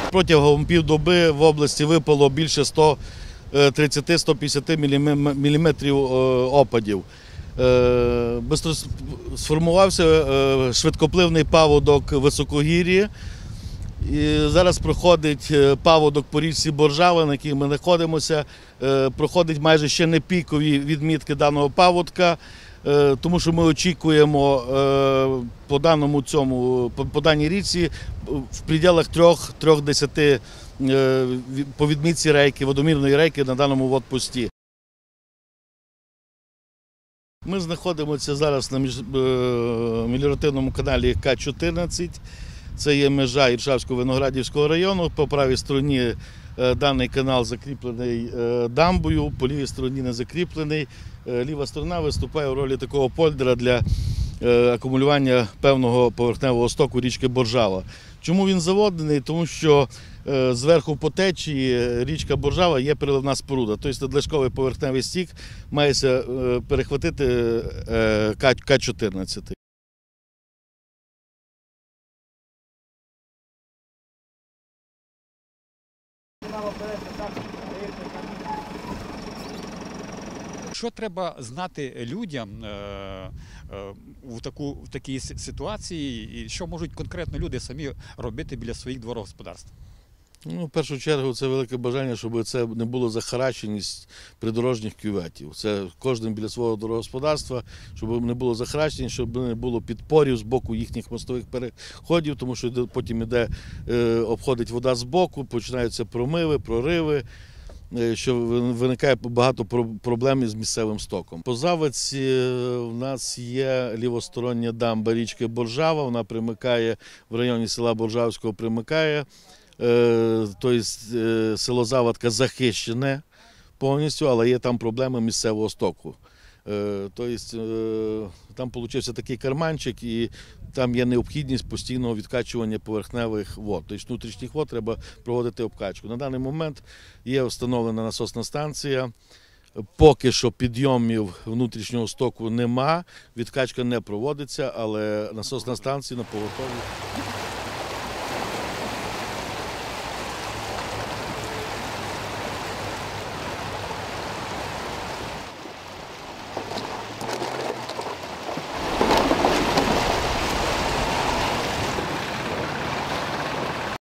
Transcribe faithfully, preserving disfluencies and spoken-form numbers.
Протягом півдоби в області випало більше сто тридцять - сто п'ятдесят міліметрів опадів. Сформувався швидкопливний паводок високогір'ї. І зараз проходить паводок по річці Боржава, на якій ми знаходимося. Проходить майже ще не пікові відмітки даного паводка, тому що ми очікуємо по даному цьому, по даній річці в пределах трьох десяти по відмітці рейки, водомірної рейки на даному водпості. Ми знаходимося зараз на меліоративному каналі К чотирнадцять. Це є межа Іршавсько-Виноградівського району. По правій стороні даний канал закріплений дамбою, по лівій стороні не закріплений. Ліва сторона виступає у ролі такого польдера для акумулювання певного поверхневого стоку річки Боржава. Чому він заводений? Тому що зверху по течії річка Боржава є переливна споруда. Тобто надлишковий поверхневий стік мається перехватити К чотирнадцять. Що треба знати людям у таку, в такій ситуації, і що можуть конкретно люди самі робити біля своїх дворогосподарств? Ну, в першу чергу це велике бажання, щоб це не було захаращеність придорожніх кюветів. Це кожен біля свого дворогосподарства, щоб не було захаращеність, щоб не було підпорів з боку їхніх мостових переходів, тому що потім іде, обходить вода з боку, починаються промиви, прориви, що виникає багато проблем з місцевим стоком. По Заводці в нас є лівостороння дамба річки Боржава, вона примикає в районі села Боржавського, примикає. Тобто село Заводка захищене повністю, але є там проблеми місцевого стоку. Тобто там вийшов такий карманчик, і там є необхідність постійного відкачування поверхневих вод. Тобто внутрішніх вод треба проводити обкачку. На даний момент є встановлена насосна станція. Поки що підйомів внутрішнього стоку нема, відкачка не проводиться, але насосна станція на поготові.